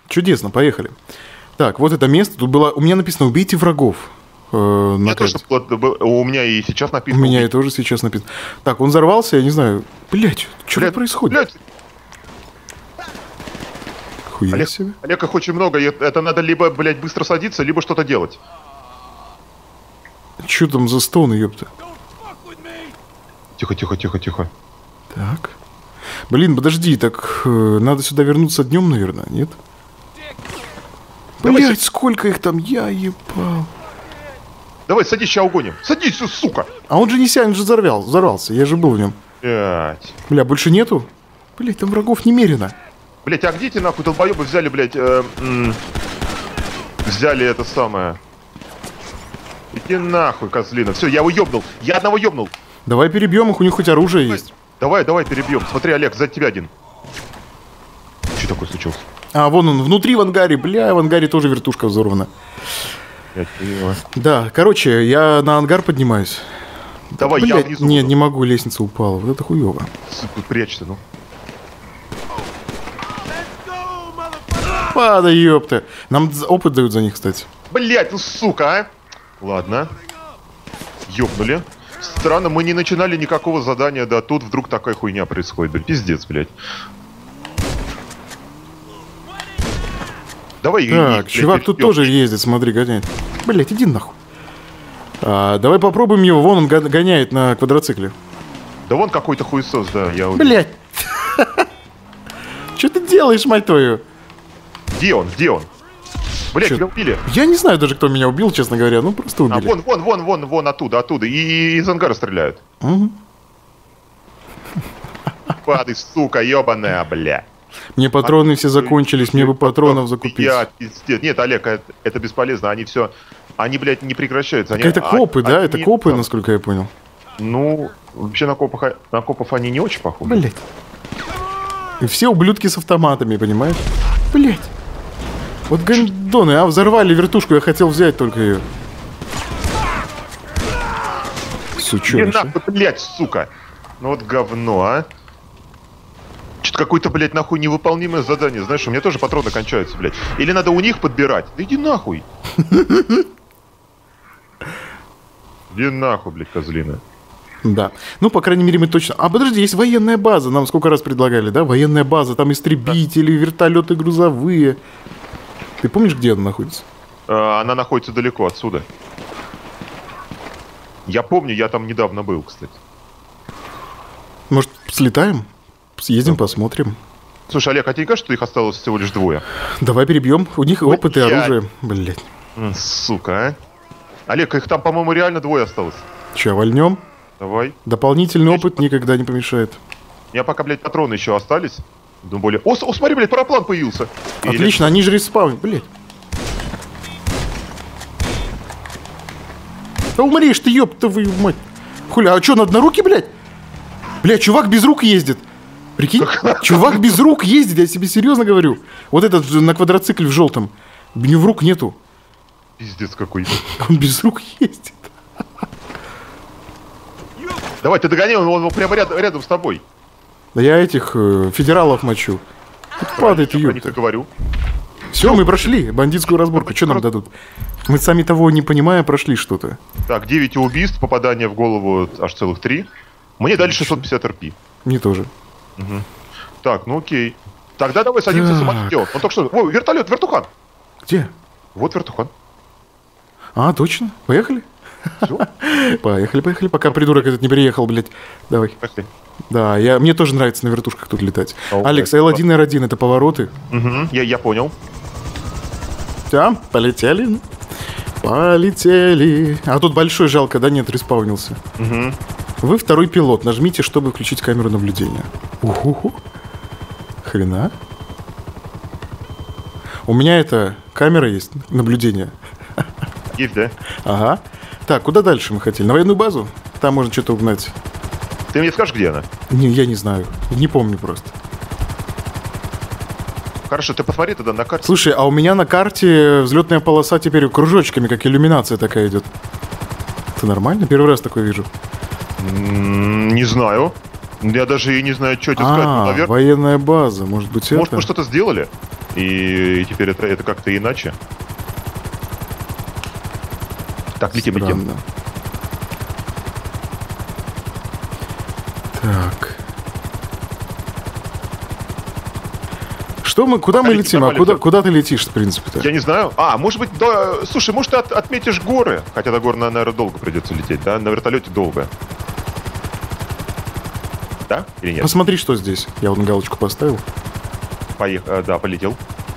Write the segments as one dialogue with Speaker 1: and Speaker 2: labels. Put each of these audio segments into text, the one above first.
Speaker 1: Чудесно, поехали. Так, вот это место. Тут было... У меня написано «Убейте врагов».
Speaker 2: У меня и сейчас написано.
Speaker 1: У меня и тоже сейчас написано. Так, он взорвался, я не знаю. Блять, что происходит? Хуя себе.
Speaker 2: Олег, их очень много. Это надо либо, блядь, быстро садиться, либо что-то делать.
Speaker 1: Че там за стоны, ёпта?
Speaker 2: Тихо, тихо, тихо, тихо.
Speaker 1: Так. Блин, подожди, так надо сюда вернуться днем, наверное, нет? Блять, сколько их там, я ебал.
Speaker 2: Давай, садись, сейчас угоним. Садись, сука!
Speaker 1: А он же не сядет, он же взорвался, я же был в нем.
Speaker 2: Блять.
Speaker 1: Бля, больше нету? Блять, там врагов немерено.
Speaker 2: Блять, а где эти нахуй долбоебы взяли, блять, взяли это самое. Иди нахуй, козлина. Все, я его ёбнул. Я одного ёбнул.
Speaker 1: Давай перебьем их, у них хоть оружие есть.
Speaker 2: Давай перебьем. Смотри, Олег, сзади тебя один. Что такое случилось?
Speaker 1: А, вон он, внутри в ангаре. Бля, в ангаре тоже вертушка взорвана. Да, короче, я на ангар поднимаюсь.
Speaker 2: Давай,
Speaker 1: блядь,
Speaker 2: я внизу.
Speaker 1: Нет, не могу, лестница упала. Вот это хуёво.
Speaker 2: Сука, прячься, ну.
Speaker 1: Падай, ёпта. Нам опыт дают за них, кстати.
Speaker 2: Блять, ну сука, а. Ладно. Ёбнули. Странно, мы не начинали никакого задания, да тут вдруг такая хуйня происходит. Блядь, пиздец, блядь. Давай.
Speaker 1: Так, чувак тут тоже ездит, смотри, гоняет. Блять, иди нахуй. Давай попробуем его, вон он гоняет на квадроцикле.
Speaker 2: Да вон какой-то хуесос, да, я увидел.
Speaker 1: Блять. Что ты делаешь, мать твою?
Speaker 2: Где он? Блять, тебя убили.
Speaker 1: Я не знаю даже, кто меня убил, честно говоря. Ну, просто убили.
Speaker 2: Вон, оттуда. И из ангара стреляют.
Speaker 1: Угу.
Speaker 2: Падай, сука, ебаная, бля.
Speaker 1: Мне патроны все закончились, мне бы патронов закупить.
Speaker 2: Нет, Олег, это бесполезно, они все... Они, блядь, не прекращаются.
Speaker 1: Это копы, да? Это копы, насколько я понял.
Speaker 2: Ну, вообще на копов они не очень похожи.
Speaker 1: Блять. И все ублюдки с автоматами, понимаешь? Блять. Вот гандоны, взорвали вертушку, я хотел взять только ее. Сучёныш.
Speaker 2: Блять, сука. Ну вот говно, а. Что-то какое-то, блядь, нахуй невыполнимое задание. Знаешь, у меня тоже патроны кончаются, блядь. Или надо у них подбирать. Да иди нахуй. Иди нахуй, блядь, козлина.
Speaker 1: Да. Ну, по крайней мере, мы точно... подожди, есть военная база. Нам сколько раз предлагали, да? Военная база. Там истребители, вертолеты грузовые. Ты помнишь, где она находится?
Speaker 2: Она находится далеко отсюда. Я помню, я там недавно был, кстати.
Speaker 1: Может, слетаем? Съездим, посмотрим.
Speaker 2: Слушай, Олег, а тебе не кажется, что их осталось всего лишь двое?
Speaker 1: Давай перебьем. У них опыт и оружие. Блять.
Speaker 2: Сука, а. Олег, их там, по-моему, реально двое осталось.
Speaker 1: Че, вольнем?
Speaker 2: Давай.
Speaker 1: Дополнительный опыт никогда не помешает.
Speaker 2: У меня пока, блядь, патроны еще остались. Думаю, более... О, смотри, блядь, параплан появился.
Speaker 1: Отлично, они же респаунят, блядь. Да умрешь ты, ёб твою мать. Хуля, а что, на одноруки, блядь? Блядь, чувак без рук ездит. Прикинь, чувак без рук ездит, я тебе серьезно говорю. Вот этот на квадроцикле в желтом. У него рук нету.
Speaker 2: Пиздец какой.
Speaker 1: Он без рук ездит.
Speaker 2: Давай, ты догоняй, он прямо рядом с тобой.
Speaker 1: Да я этих федералов мочу. Падает, ёпта.
Speaker 2: Говорю.
Speaker 1: Все, мы прошли бандитскую разборку. Что нам дадут? Мы сами того не понимая, прошли что-то.
Speaker 2: Так, 9 убийств, попадание в голову аж целых 3. Мне дали 650 РП.
Speaker 1: Мне тоже.
Speaker 2: Угу. Так, ну окей. Тогда давай садимся в самолет. Он только что... О, вертолет, вертухан.
Speaker 1: Где?
Speaker 2: Вот вертухан.
Speaker 1: Точно. Поехали?
Speaker 2: Все?
Speaker 1: Поехали. Пока придурок этот не приехал, блядь. Давай.
Speaker 2: Поехали.
Speaker 1: Да, мне тоже нравится на вертушках тут летать. Алекс, L1 и R1 это повороты.
Speaker 2: Угу, я понял.
Speaker 1: Все, полетели. Полетели. А тут большой жалко, да? Нет, респаунился.
Speaker 2: Угу.
Speaker 1: Вы второй пилот. Нажмите, чтобы включить камеру наблюдения. Уху. Хрена. У меня это камера есть, наблюдение.
Speaker 2: Есть, да?
Speaker 1: Ага. Так, куда дальше мы хотели? На военную базу? Там можно что-то угнать.
Speaker 2: Ты мне скажешь, где она?
Speaker 1: Не, я не знаю. Не помню просто.
Speaker 2: Хорошо, ты посмотри тогда на карте.
Speaker 1: Слушай, а у меня на карте взлетная полоса теперь кружочками, как иллюминация такая идет. Это нормально? Первый раз такое вижу.
Speaker 2: Не знаю. Я даже и не знаю, что тебе сказать.
Speaker 1: Наверное... военная база. Может быть,
Speaker 2: может, мы что-то сделали? И теперь это как-то иначе. Так, летим.
Speaker 1: Так. Куда мы летим? А куда ты летишь, в принципе-то?
Speaker 2: Я не знаю. Может быть, да. Слушай, может, ты отметишь горы? Хотя до гор, наверное, долго придется лететь, да? На вертолете долго. Да? Или нет?
Speaker 1: Посмотри, что здесь. Я вон галочку поставил.
Speaker 2: Да, полетел.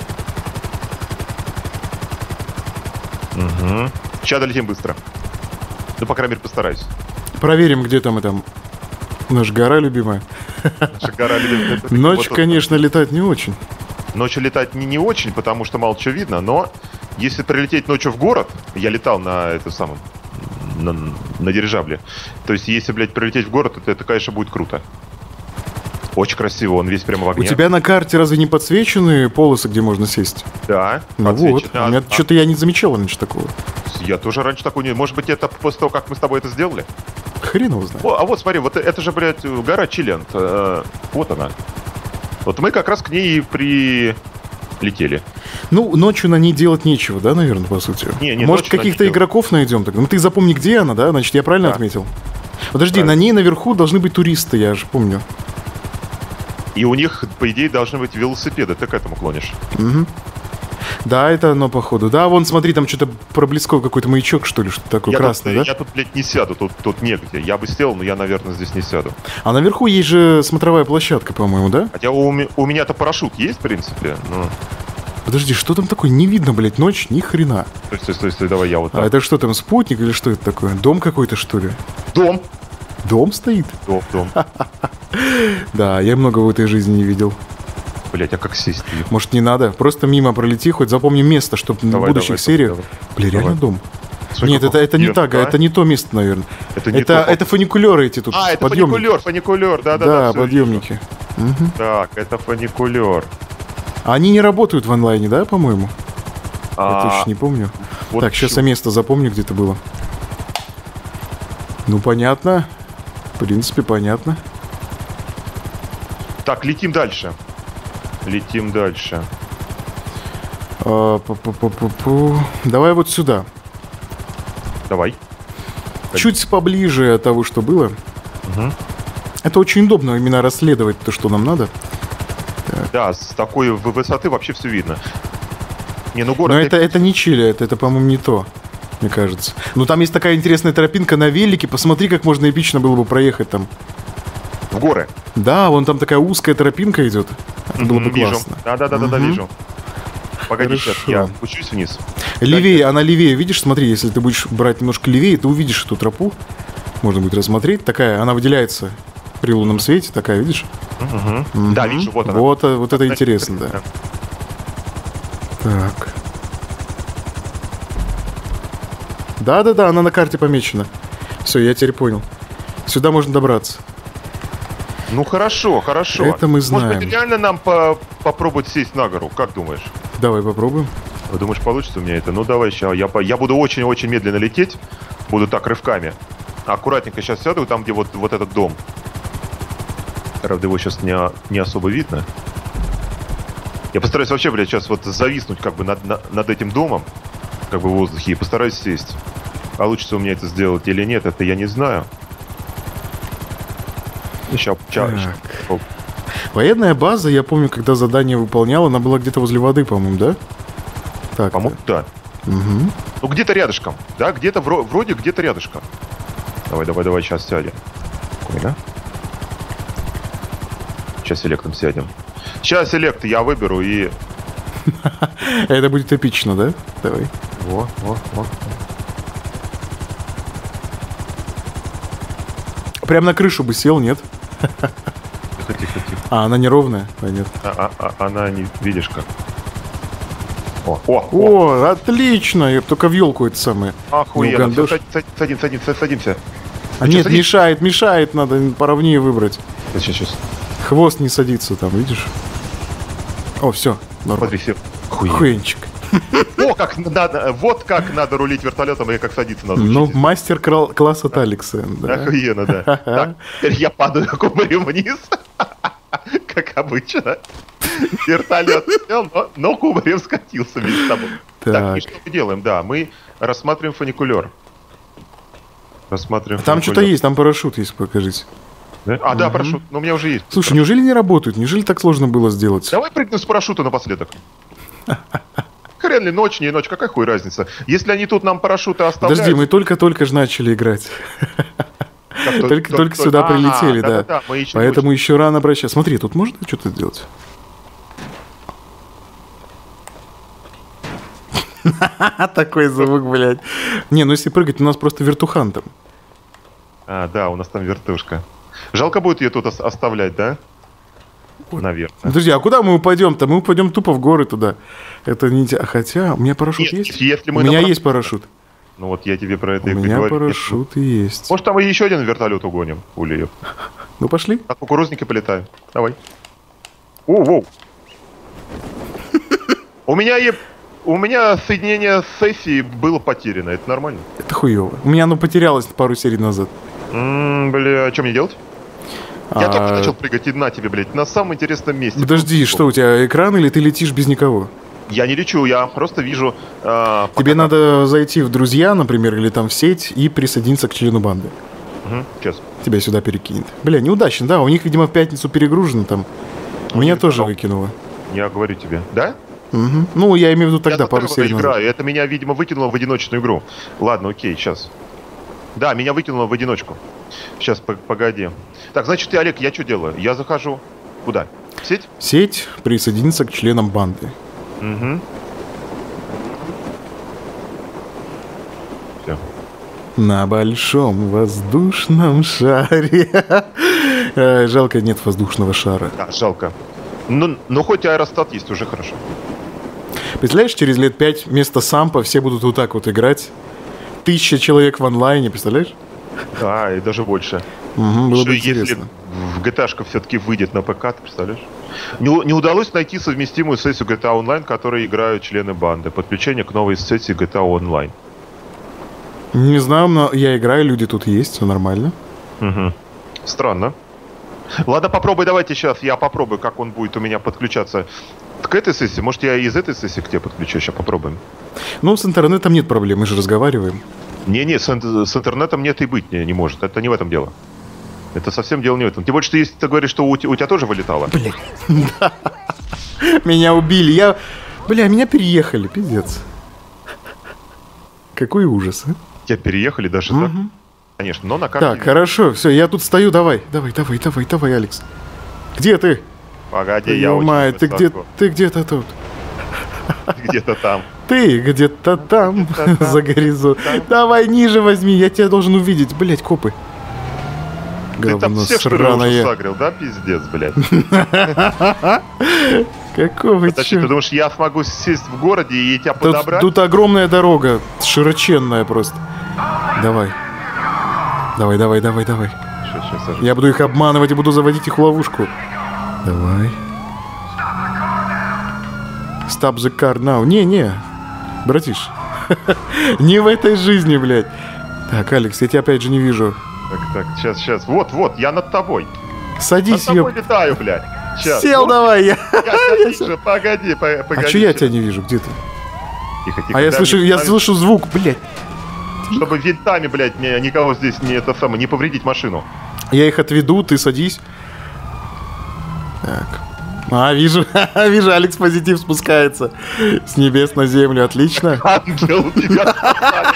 Speaker 2: Угу. Сейчас долетим быстро. Ну, по крайней мере, постараюсь.
Speaker 1: Проверим, где там наша гора любимая.
Speaker 2: Наша гора любимая.
Speaker 1: Ночью, конечно, летать не очень.
Speaker 2: Ночью летать не очень, потому что мало чего видно, но если прилететь ночью в город, я летал на дирижабле, то есть если, блядь, прилететь в город, это конечно, будет круто. Очень красиво, он весь прямо в огне.
Speaker 1: У тебя на карте разве не подсвечены полосы, где можно сесть?
Speaker 2: Да.
Speaker 1: Ну вот, что-то я не замечал раньше такого.
Speaker 2: Я тоже раньше такого не... Может быть, это после того, как мы с тобой это сделали?
Speaker 1: Хрен его знает.
Speaker 2: Вот смотри, вот это же, блядь, гора Чилент. Вот она. Вот мы как раз к ней и прилетели.
Speaker 1: Ну, ночью на ней делать нечего, да, наверное, по сути?
Speaker 2: Не,
Speaker 1: может, каких-то игроков найдем тогда? Ну, ты запомни, где она, да? Значит, я правильно отметил? Подожди,
Speaker 2: правильно.
Speaker 1: На ней наверху должны быть туристы, я же помню.
Speaker 2: И у них, по идее, должны быть велосипеды. Ты к этому клонишь?
Speaker 1: Угу. Да, это оно, походу. Да, вон, смотри, там что-то проблесковый какой-то маячок, что ли, что-то такое красное, да?
Speaker 2: Я тут, блядь, не сяду, тут негде. Я бы сел, но я, наверное, здесь не сяду. А
Speaker 1: наверху есть же смотровая площадка, по-моему, да?
Speaker 2: Хотя у меня-то парашют есть, в принципе, но...
Speaker 1: Подожди, что там такое? Не видно, блядь, ночь, ни хрена.
Speaker 2: Стой, давай я вот так.
Speaker 1: А это что там, спутник или что это такое? Дом какой-то, что ли?
Speaker 2: Дом.
Speaker 1: Дом стоит?
Speaker 2: Дом.
Speaker 1: Да, я много в этой жизни не видел.
Speaker 2: Блять, а как сесть?
Speaker 1: Может, не надо? Просто мимо пролети, хоть запомни место, чтобы в будущих сериях... Бля, реально дом? Нет, это не так, это не то место, наверное. Это фуникулеры эти тут.
Speaker 2: Это фуникулер, да.
Speaker 1: Да, подъемники.
Speaker 2: Так, это фуникулер.
Speaker 1: Они не работают в онлайне, да, по-моему? Я точно не помню. Так, сейчас я место запомню, где это было. Ну, понятно. В принципе, понятно.
Speaker 2: Так, летим дальше.
Speaker 1: Давай вот сюда.
Speaker 2: Давай.
Speaker 1: Чуть поближе от того, что было.
Speaker 2: Угу.
Speaker 1: Это очень удобно именно расследовать то, что нам надо.
Speaker 2: Так. Да, с такой высоты вообще все видно. Город...
Speaker 1: Но это не Чили, это, по-моему, не то, мне кажется. Ну, там есть такая интересная тропинка на велике. Посмотри, как можно эпично было бы проехать там.
Speaker 2: В горы?
Speaker 1: Да, вон там такая узкая тропинка идет. Было бы
Speaker 2: вижу.
Speaker 1: классно.
Speaker 2: Да, вижу. Погоди, сейчас я спущусь вниз.
Speaker 1: Левее, она левее, видишь, смотри, если ты будешь брать немножко левее, ты увидишь эту тропу. Можно будет рассмотреть. Такая, она выделяется при лунном свете, такая, видишь?
Speaker 2: Да, вижу, вот она.
Speaker 1: Вот это интересно, да. Так. Да, она на карте помечена. Все, я теперь понял. Сюда можно добраться.
Speaker 2: Ну хорошо.
Speaker 1: Это мы знаем.
Speaker 2: Может быть, реально нам попробовать сесть на гору? Как думаешь?
Speaker 1: Давай попробуем.
Speaker 2: Думаешь, получится у меня это? Ну давай сейчас. Я буду очень-очень медленно лететь. Буду так рывками. Аккуратненько сейчас сяду там, где вот этот дом. Правда, его сейчас не особо видно. Я постараюсь вообще, блядь, сейчас вот зависнуть как бы над этим домом, как бы в воздухе, и постараюсь сесть. Получится у меня это сделать или нет, это я не знаю. Сейчас.
Speaker 1: Военная база, я помню, когда задание выполнял, она была где-то возле воды, по-моему, да? Так.
Speaker 2: По-моему, да.
Speaker 1: Угу.
Speaker 2: Ну, где-то рядышком. Да, где-то вроде где-то рядышком. Давай, сейчас сядем. Да? Сейчас селектом сядем. Сейчас селект я выберу и...
Speaker 1: Это будет эпично, да? Давай.
Speaker 2: Во.
Speaker 1: Прям на крышу бы сел, нет?
Speaker 2: Тихо.
Speaker 1: А, она неровная? Понятно.
Speaker 2: Она не... Видишь как?
Speaker 1: О, отлично! Я только в елку это самое.
Speaker 2: Охуенно. Садимся.
Speaker 1: А нет, мешает, надо поровнее выбрать.
Speaker 2: Сейчас.
Speaker 1: Хвост не садится там, видишь? О, все.
Speaker 2: Смотри, все.
Speaker 1: Охуенчик.
Speaker 2: Вот как надо рулить вертолетом и как садиться надо.
Speaker 1: Ну, мастер класса от Алекса.
Speaker 2: Охуенно, да. Так, теперь я падаю кубарем вниз. Как обычно. Вертолет сел, но кубарем скатился вместе с тобой. Так, и что мы делаем? Да, мы рассматриваем фуникулер.
Speaker 1: Там что-то есть, там парашют есть, покажите.
Speaker 2: Да? А, да, парашют. Но у меня уже есть.
Speaker 1: Слушай, неужели не работают? Неужели так сложно было сделать?
Speaker 2: Давай прыгнем с парашюта напоследок. Хрен ли, ночь, не ночь, какая хуй разница? Если они тут нам парашюты оставляют...
Speaker 1: Подожди, мы только же начали играть. Только сюда прилетели, да. Поэтому еще рано прощаться. Смотри, тут можно что-то сделать? Такой звук, блядь. Не, ну если прыгать, у нас просто вертухан там.
Speaker 2: А, да, у нас там вертушка. Жалко будет ее тут оставлять, да? Наверное.
Speaker 1: Подожди, а куда мы упадем-то? Мы упадем тупо в горы туда. Это не... Хотя, у меня парашют есть? У меня есть парашют.
Speaker 2: Ну вот я тебе про это и говорю.
Speaker 1: У меня парашют есть.
Speaker 2: Может, там и еще один вертолет угоним, Улиев.
Speaker 1: Ну, пошли.
Speaker 2: От кукурузника полетаем. Давай. Воу. У меня соединение с сессией было потеряно. Это нормально?
Speaker 1: Это хуево. У меня оно потерялось пару серий назад.
Speaker 2: Бля, а что мне делать? Я только начал прыгать, и на тебе, блядь, на самом интересном месте.
Speaker 1: Подожди, что у тебя, экран или ты летишь без никого?
Speaker 2: Я не лечу, я просто вижу...
Speaker 1: Тебе надо зайти в друзья, например, или там в сеть и присоединиться к члену банды.
Speaker 2: Сейчас.
Speaker 1: Тебя сюда перекинет. Бля, неудачно, да, у них, видимо, в пятницу перегружено там. Меня тоже выкинуло.
Speaker 2: Я говорю тебе. Да?
Speaker 1: Угу. Ну, я имею в виду тогда пару серий назад.
Speaker 2: Это меня, видимо, выкинуло в одиночную игру. Ладно, окей, сейчас. Да, меня выкинуло в одиночку. Сейчас, погоди. Так, значит, Олег, я что делаю? Я захожу. Куда? В сеть?
Speaker 1: Сеть, присоединиться к членам банды.
Speaker 2: Угу. Все.
Speaker 1: На большом воздушном шаре. Жалко, нет воздушного шара.
Speaker 2: Да, жалко. Ну, хоть аэростат есть, уже хорошо.
Speaker 1: Представляешь, через лет 5 вместо сампа все будут вот так вот играть. 1000 человек в онлайне, представляешь?
Speaker 2: Да, и даже больше.
Speaker 1: Было бы интересно.
Speaker 2: Если в GTA-шка все-таки выйдет на ПК, ты представляешь? Не удалось найти совместимую сессию GTA Online, в которой играют члены банды. Подключение к новой сессии GTA Online.
Speaker 1: Не знаю, но я играю, люди тут есть, все нормально.
Speaker 2: Угу. Странно. Ладно, попробуй, давайте сейчас я попробую, как он будет у меня подключаться к этой сессии. Может, я из этой сессии к тебе подключу, сейчас попробуем.
Speaker 1: Ну, с интернетом нет проблем, мы же разговариваем.
Speaker 2: Не, с интернетом нет и быть не может. Это не в этом дело. Это совсем дело не в этом. Тем более, что если ты говоришь, что у тебя тоже вылетало.
Speaker 1: Блин, да. Меня убили. Меня переехали, пиздец. Какой ужас, а?
Speaker 2: Тебя переехали даже так? Конечно, но на карте...
Speaker 1: Так, хорошо, все, я тут стою, давай, Алекс. Где ты?
Speaker 2: Погоди, я очень
Speaker 1: высоко. Ты где-то тут.
Speaker 2: Где-то там.
Speaker 1: Ты где-то там, за горизонтом. Давай ниже возьми, я тебя должен увидеть. Блять, копы.
Speaker 2: Ты там всех, что ли, уже сагрил, да, пиздец, блядь?
Speaker 1: Какого
Speaker 2: черта? Ты думаешь, я смогу сесть в городе и тебя подобрать?
Speaker 1: Тут огромная дорога, широченная просто. Давай.
Speaker 2: Сейчас.
Speaker 1: Я буду их обманывать и буду заводить их в ловушку. Давай. Stop the car now. Не, братиш. Не в этой жизни, блядь. Так, Алекс, я тебя опять же не вижу.
Speaker 2: Так, сейчас. Вот, я над тобой.
Speaker 1: Садись,
Speaker 2: я. Над тобой летаю, блядь. Сейчас.
Speaker 1: Сел, давай.
Speaker 2: Я тебя вижу, погоди.
Speaker 1: А что я тебя не вижу? Где ты?
Speaker 2: Тихо.
Speaker 1: А я слышу звук, блядь.
Speaker 2: Чтобы винтами, блядь, никого здесь не повредить машину.
Speaker 1: Я их отведу, ты садись. Так. Вижу, Алекс Позитив спускается с небес на землю. Отлично.
Speaker 2: Ангел тебя спасает.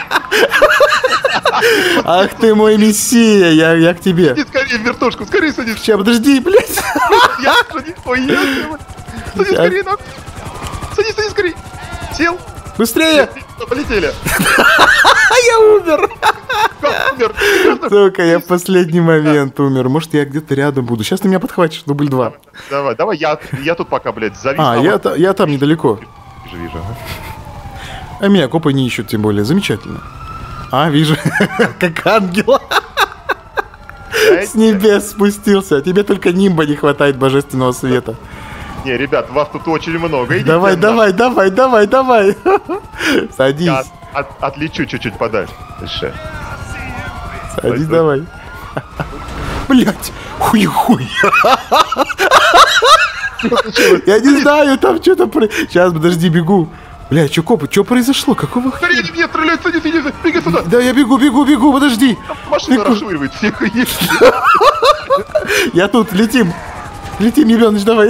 Speaker 1: Ах ты мой мессия, я к тебе.
Speaker 2: Иди скорее в вертушку, скорее садись.
Speaker 1: Сейчас, подожди, блядь.
Speaker 2: Я садись, садись скорее, нахуй. Садись скорее. Сел.
Speaker 1: Быстрее.
Speaker 2: Полетели.
Speaker 1: Я умер.
Speaker 2: Как умер?
Speaker 1: Сука, я в последний момент умер. Может, я где-то рядом буду. Сейчас ты меня подхватишь, дубль 2.
Speaker 2: Давай, я тут пока, блядь, завис.
Speaker 1: Я там недалеко.
Speaker 2: Вижу.
Speaker 1: А меня копы не ищут, тем более. Замечательно. Вижу. Как ангел. С небес спустился. А тебе только нимба не хватает божественного света.
Speaker 2: Не, ребят, вас тут очень много.
Speaker 1: Давай. Садись.
Speaker 2: Я отлечу чуть-чуть подальше.
Speaker 1: Садись, давай. Блять, хуй. Я не знаю, там что-то... Сейчас, подожди, бегу. Бля, что, копы, что произошло? Какого
Speaker 2: Смотри, они меня стреляют, садись, беги сюда.
Speaker 1: Да, я бегу, подожди.
Speaker 2: Машина расшвыривает всех.
Speaker 1: Я тут, летим. Летим, ебёныч, давай.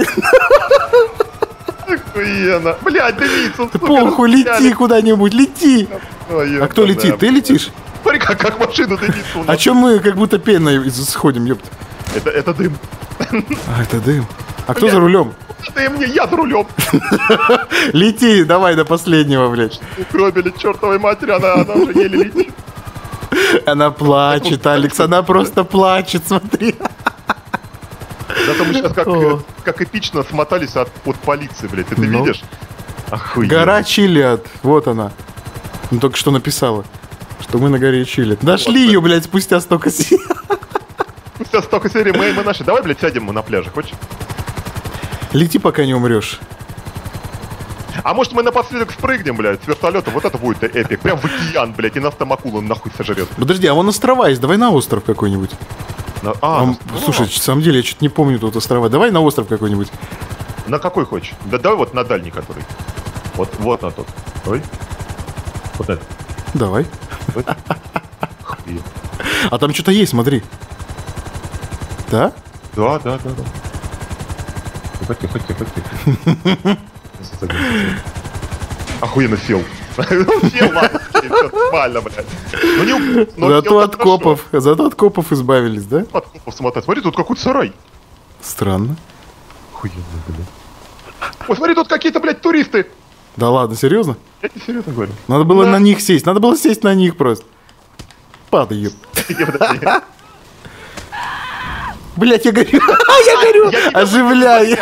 Speaker 2: Охуенно. Блядь, дымится.
Speaker 1: Похуй, лети куда-нибудь, лети. А кто летит? Ты летишь?
Speaker 2: Смотри, как машина дымится.
Speaker 1: А чё мы как будто пеной сходим, ёпта?
Speaker 2: Это дым.
Speaker 1: А, это дым. А кто за рулем?
Speaker 2: Это мне, я за рулем.
Speaker 1: Лети, давай до последнего, блядь.
Speaker 2: Угробили чертовой матери, она уже еле летит.
Speaker 1: Она плачет, Алекс, она просто плачет, смотри.
Speaker 2: Зато мы сейчас как эпично смотались от полиции, блядь. Ты видишь? Охуенно.
Speaker 1: Гора Чилиад, вот она. Ну, только что написала, что мы на горе Чилиад. Нашли ее, блядь, спустя столько серий.
Speaker 2: Спустя столько серий мы наши. Давай, блядь, сядем мы на пляже, хочешь?
Speaker 1: Лети, пока не умрешь.
Speaker 2: А может мы напоследок спрыгнем, блядь, с вертолета? Вот это будет эпик. Прям в океан, блядь, и нас там акула нахуй сожрет.
Speaker 1: Подожди, а вон острова есть, давай на остров какой-нибудь. Слушай, на самом деле, я что-то не помню тут острова. Давай на остров какой-нибудь.
Speaker 2: На какой хочешь? Да давай вот на дальний который. Вот на тот. Ой. Вот это.
Speaker 1: Давай. А там что-то есть, смотри. Да?
Speaker 2: Да. Тихо. Охуенно сел. Сел, ладно, нормально, блядь.
Speaker 1: Зато от копов избавились, да?
Speaker 2: От копов смотать. Смотри, тут какой-то сарай.
Speaker 1: Странно.
Speaker 2: Охуенно, блядь. Ой, смотри, тут какие-то, блядь, туристы.
Speaker 1: Да ладно, серьезно?
Speaker 2: Я тебе серьезно говорю.
Speaker 1: Надо было на них сесть. Надо было сесть на них просто. Падаю. Блять, я горю. Я горю. Оживляй.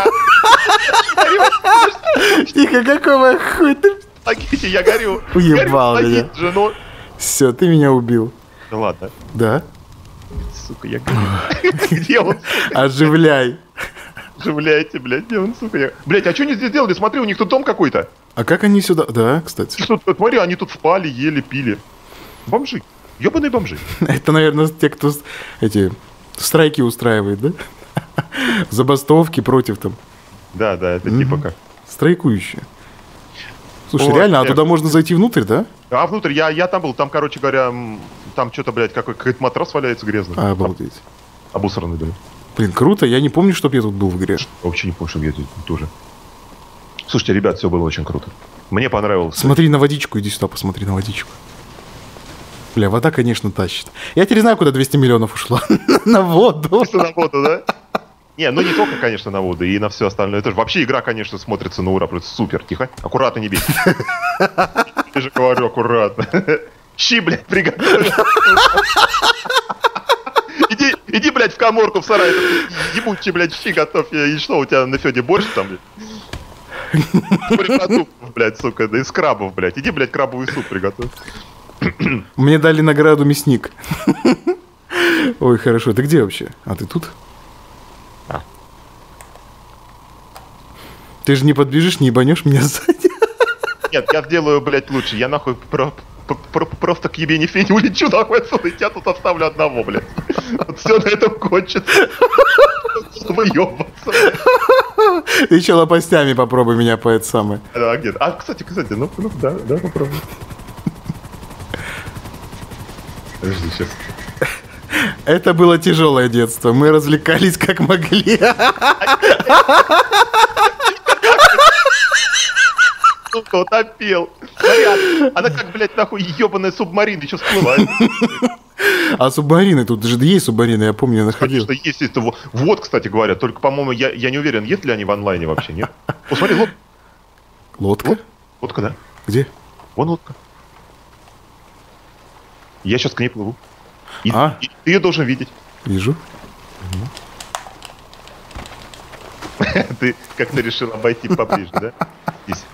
Speaker 1: Тихо, какого хуй ты?
Speaker 2: Помогите, я горю.
Speaker 1: Уебал меня. Все, ты меня убил.
Speaker 2: Да ладно.
Speaker 1: Да?
Speaker 2: Сука, я горю. Где он?
Speaker 1: Оживляй.
Speaker 2: Оживляйте, блядь, где он, сука? Блядь, а что они здесь делали? Смотри, у них тут дом какой-то.
Speaker 1: А как они сюда... Да, кстати.
Speaker 2: Смотри, они тут спали, ели, пили. Бомжи. Ёбаные бомжи.
Speaker 1: Это, наверное, те, кто эти страйки устраивает, да? Забастовки против там.
Speaker 2: Да, это типа как.
Speaker 1: Страйкующие. Слушай, реально, а туда можно зайти внутрь, да?
Speaker 2: А внутрь, я там был, там, короче говоря, там что-то, блядь, какой-то матрас валяется грязный.
Speaker 1: Обалдеть.
Speaker 2: Обусранный, блин.
Speaker 1: Блин, круто, я не помню, чтоб я тут был в игре.
Speaker 2: Вообще не помню, что я тут тоже. Слушайте, ребят, все было очень круто. Мне понравилось.
Speaker 1: Смотри на водичку, иди сюда, посмотри на водичку. Бля, вода, конечно, тащит. Я теперь знаю, куда 200 миллионов ушло. На воду.
Speaker 2: Чисто на воду, да? Не, ну не только, конечно, на воду, и на все остальное. Это же вообще игра, конечно, смотрится на ура. Просто супер. Тихо. Аккуратно не бей. Я же говорю, аккуратно. Щи, блядь, приготовил. Иди, блядь, в каморку в сарай. Ебучий, блядь, щи готовь. И что, у тебя на Фёде борщ там, блядь? Продуктов, блядь, сука, да из крабов, блядь. Иди, блядь, крабовый суп приготовь.
Speaker 1: Мне дали награду мясник. Ой, хорошо. Ты где вообще? А ты тут? Ты же не подбежишь, не ебанешь меня сзади?
Speaker 2: Нет, я сделаю, блядь, лучше. Я нахуй просто к ебе не фени улечу нахуй отсюда, и тебя тут оставлю одного, блядь. Вот все на этом кончится. Выебаться, блядь.
Speaker 1: Ты еще лопастями попробуй меня по это самое.
Speaker 2: Да, где-то. А, кстати, ну, да, попробуй. Подожди, сейчас.
Speaker 1: Это было тяжелое детство. Мы развлекались как могли.
Speaker 2: Сука, утопил. Смотри, она как, блядь, нахуй ебаная субмарина еще всплывает.
Speaker 1: А субмарины? Тут же есть субмарины, я помню, я находил.
Speaker 2: Конечно, есть это. Вот, кстати говоря, только, по-моему, я не уверен, есть ли они в онлайне вообще, нет? Посмотри, лодка.
Speaker 1: Лодка?
Speaker 2: Лодка, да.
Speaker 1: Где?
Speaker 2: Вон лодка. Я сейчас к ней плыву. И ты ее должен видеть.
Speaker 1: Вижу.
Speaker 2: Ты как-то решил обойти поближе, да? Здесь.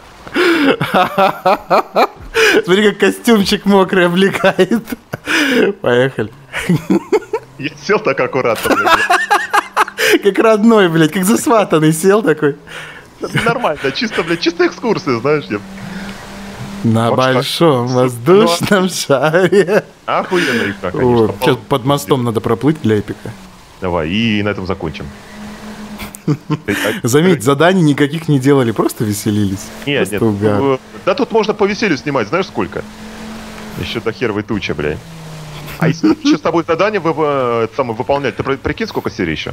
Speaker 1: Смотри, как костюмчик мокрый облекает. Поехали.
Speaker 2: Я сел так аккуратно, блядь.
Speaker 1: Как родной, блядь, как засватанный сел такой.
Speaker 2: Нормально, чисто, блядь, чисто экскурсия, знаешь, я...
Speaker 1: На большом воздушном шаре.
Speaker 2: Охуенно игра, конечно.
Speaker 1: Сейчас под мостом надо проплыть для эпика.
Speaker 2: Давай, и на этом закончим.
Speaker 1: Заметь, заданий никаких не делали, просто веселились.
Speaker 2: Нет,
Speaker 1: Просто угар.
Speaker 2: да тут можно по веселью снимать, знаешь сколько? Еще до херовой тучи, блядь. А если сейчас с тобой задание выполнять, ты прикинь, сколько серий еще?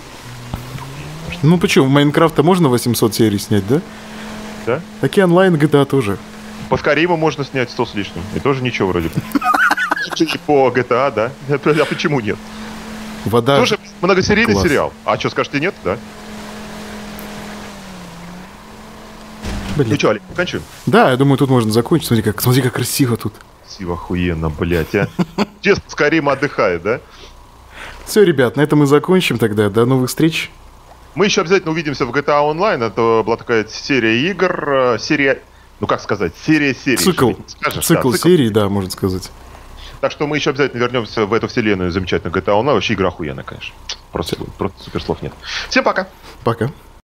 Speaker 1: Ну почему, в Майнкрафта можно 800 серий снять, да?
Speaker 2: Да?
Speaker 1: Так и онлайн GTA тоже.
Speaker 2: По Скайриму можно снять 100 с лишним. И тоже ничего вроде бы. И по GTA, да? А почему нет?
Speaker 1: Вода.
Speaker 2: Тоже многосерийный
Speaker 1: Класс.
Speaker 2: сериал. А что, скажете нет, да? Ну
Speaker 1: Блин.
Speaker 2: что, Олег, заканчиваем?
Speaker 1: Да, я думаю, тут можно закончить. Смотри, как красиво тут.
Speaker 2: Красиво, охуенно, блядь, а. Честно, Скайрим отдыхает, да?
Speaker 1: Все, ребят, на этом мы закончим тогда. До новых встреч.
Speaker 2: Мы еще обязательно увидимся в GTA Online. Это была такая серия игр, серия... Ну, как сказать, серия серий.
Speaker 1: Цикл.
Speaker 2: Скажешь?
Speaker 1: Цикл
Speaker 2: Да,
Speaker 1: серий, да, можно сказать.
Speaker 2: Так что мы еще обязательно вернемся в эту вселенную замечательную GTA Online. Вообще игра охуенная, конечно. Просто супер слов нет. Всем пока.
Speaker 1: Пока.